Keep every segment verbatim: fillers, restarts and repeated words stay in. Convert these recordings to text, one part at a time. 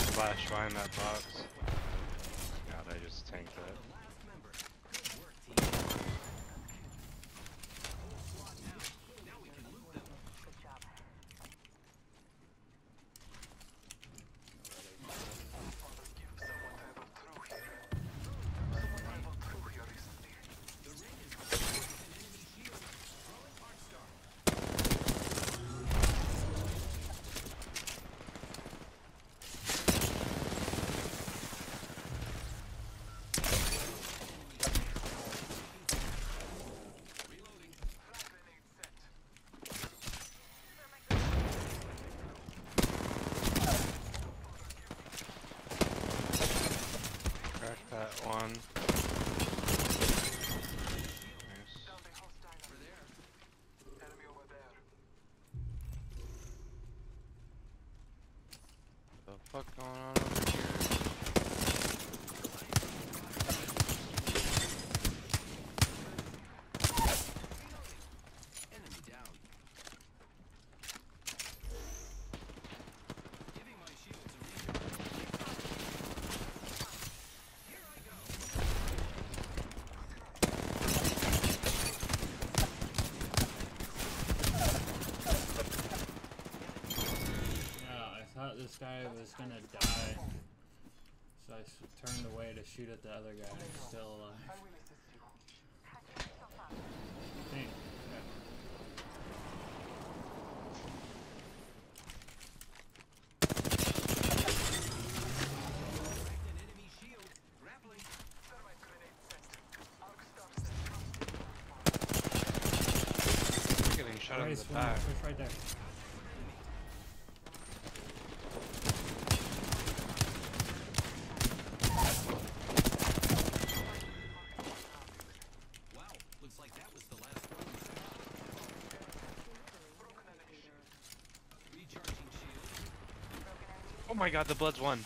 flash behind that box. God, I just tanked that. Crack that one. Nice. What the fuck going on over here? Enemy down. Giving my shields a recharge. Here I go. Yeah, I thought this guy was gonna die, so I s turned away to shoot at the other guy who's still alive. Dang, yeah. An enemy shield. Grappling. Getting shot in Race, the one, back. push right there. Wow, looks like that was the last one. Recharging shield. Oh my god, the Blood's one.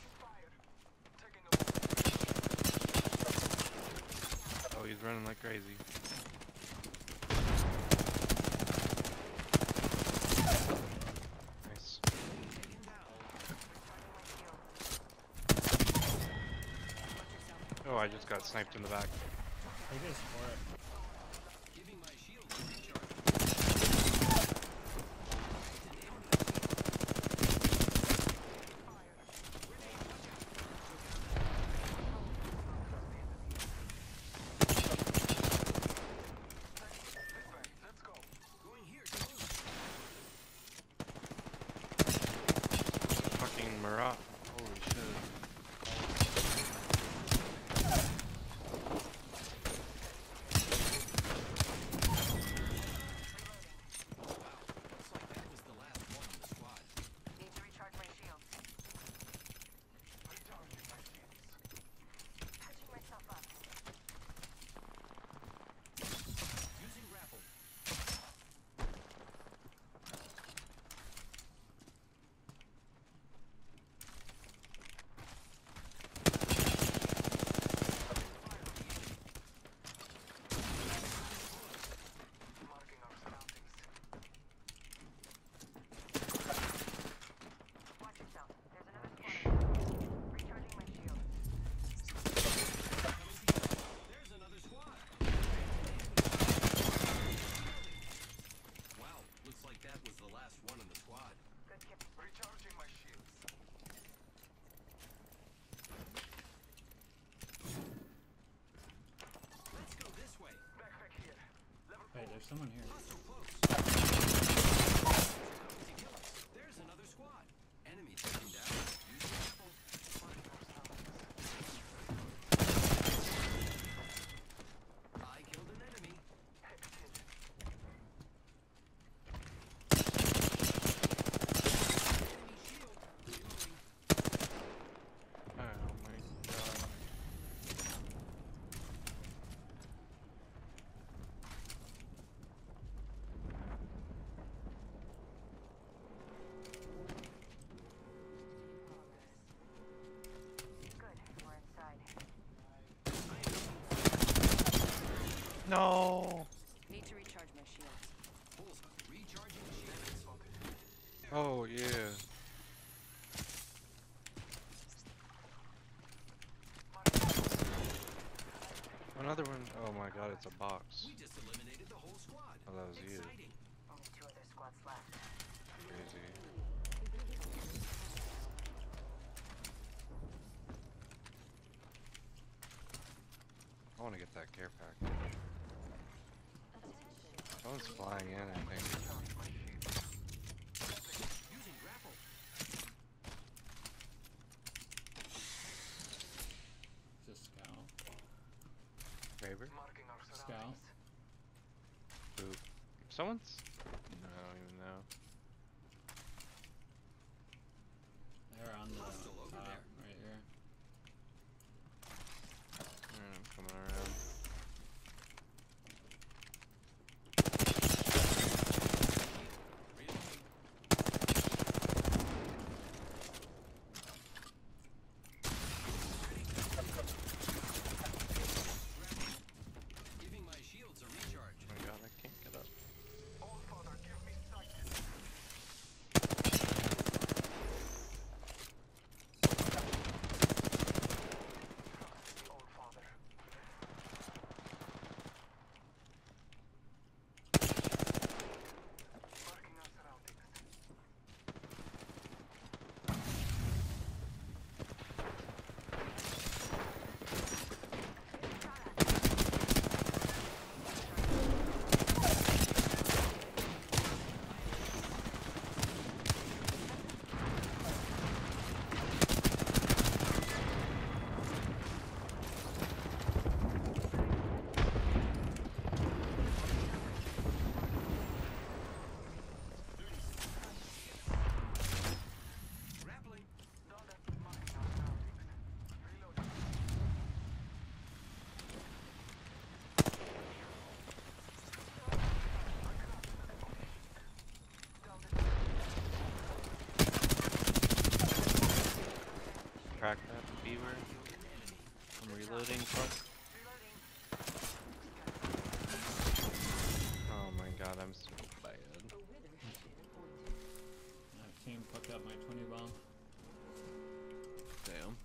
Oh, he's running like crazy. Nice. Taken down. Oh, I just got sniped in the back. Take his for it. Giving my shield a recharge. Going here. Fucking Marat. Holy shit. Looks like that was the last one on the squad. Need to recharge my shields. Patching myself up. Using grapple. Watch yourself. There's another squad. Recharging my shield. There's another squad. Wow, looks like that was the last one on the squad. Good kip. Recharging my shields. Let's go this way. Backpack here. Level Wait, there's someone here. hostile close. There's another squad. Enemy taken down. Use grapple. I killed an enemy. Enemy shield. Reloading. Oh my god. Good. We're inside. No! Need to recharge my shields. Bullseye. Recharging shields. Oh yeah. another one. Oh my god, it's a box. We just eliminated the whole squad. Oh, that was you. Exciting. Only two other squads left. Crazy. I want to get that care package. Someone's flying in, I think. Using grapple. Just scout. Favor? Scout. Who? Someone's? No, I don't even know. They're on the Hostile over top, there. right here. Alright, I'm coming around. Giving my shields a recharge. Oh my god, I can't get up. Grappling. Crack that beaver. I'm reloading. Fuck. Oh my god, I'm so bad. That team fucked up my twenty bomb. Damn.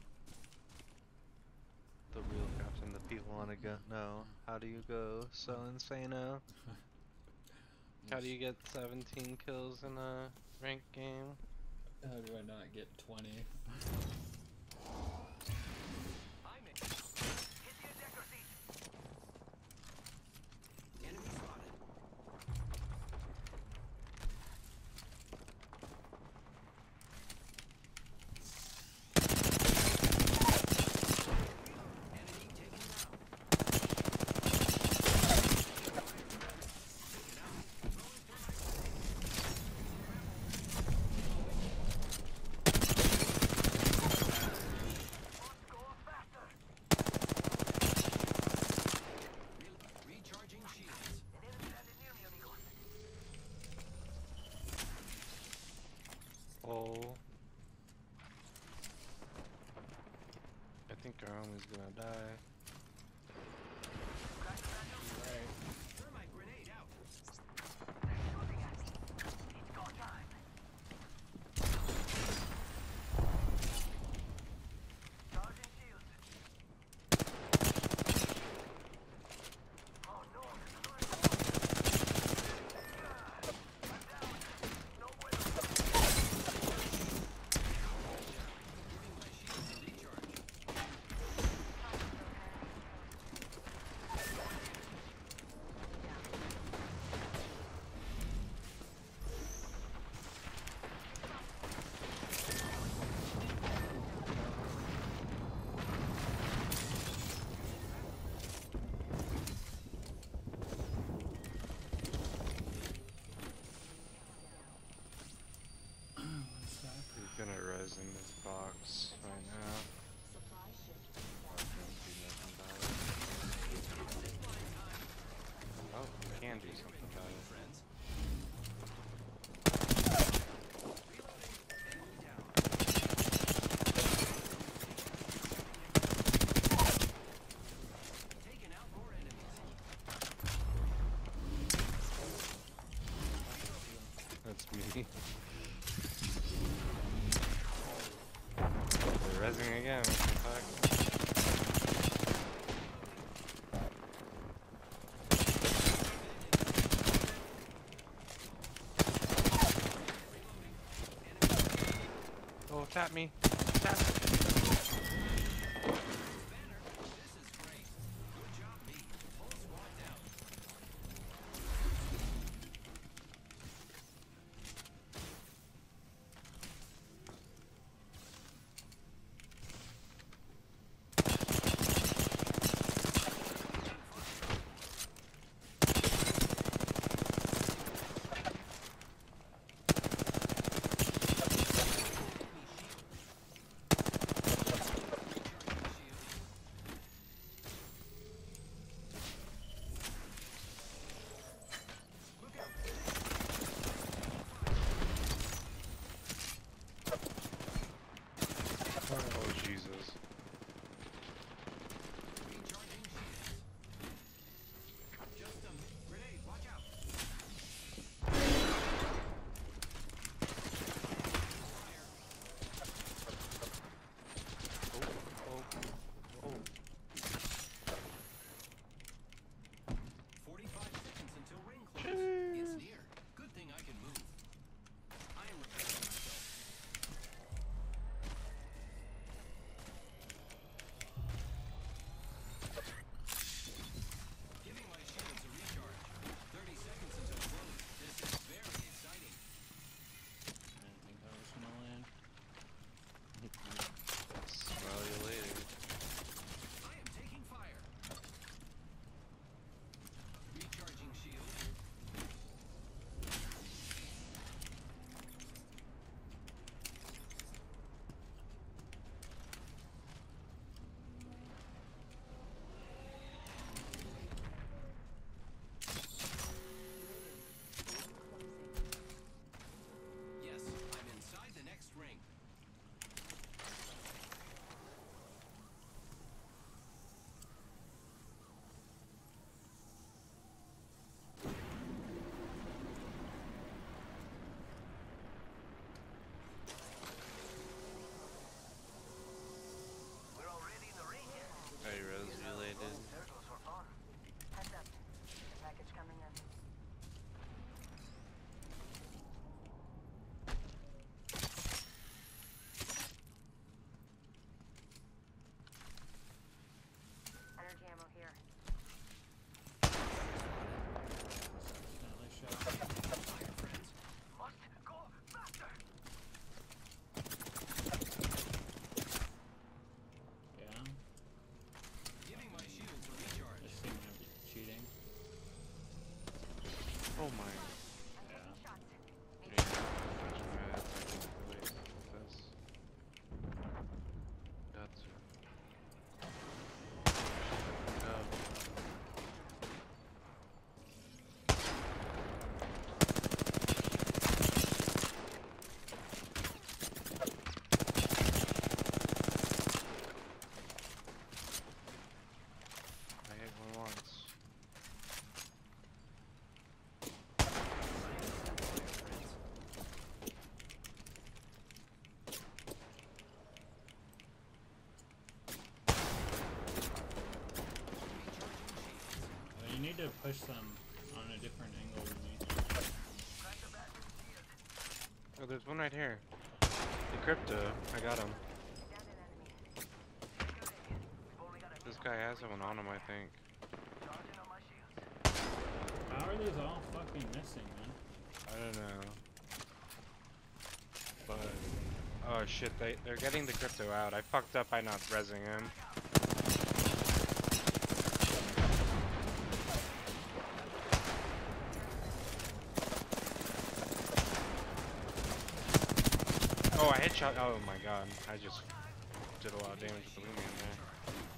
The real captain, the people wanna go. No. How do you go so insano? How do you get seventeen kills in a ranked game? How do I not get twenty? I'm in. Hit the ejector seat. Enemy spotted. Enemy taken down. Recharging shields. Oh. I think our homie's gonna die. Right. Thermite grenade out. Giving my shields a recharge. What's that? He's gonna res in this box right now. I don't see nothing about it. Oh, we can do something about it. Friends. Taking out more enemies. That's me. They're resing again, what the fuck? oh, tap me. Tap me. This is great. Good job, B. Whole squad down. Oh, Jesus. Recharging shields. Just a grenade. Watch out. Fire. Oh, oh, oh. Forty-five seconds until ring close. It's near. Good thing I can move. I am repairing myself. Giving my shields a recharge. Thirty seconds until close. This is very exciting. I didn't think that was gonna land. Smell you later. I am taking fire. Recharging shield. Yes, I'm inside the next ring. We're already in the ring. I res-related. There goes for fun. Heads up. Package coming in. Energy ammo here. Definitely shot. Fire, friends. Must go faster. Yeah. Giving my shields a recharge. This thing might be cheating. Oh my. I'm Yeah. taking shots. Need Yeah, catch my ass. I can relate with this. Got to. No. I hit one once. Well, you need to push them on a different angle than me. Oh, there's one right here. The crypto. I got him. down an enemy. We've only got a This guy has someone on him, I think. charging on my shields. How are these all fucking missing, man? I don't know. But oh shit, they they're getting the crypto out. I fucked up by not rezzing him. Oh, I headshot. Oh my god, I just did a lot of damage with the Lumion there.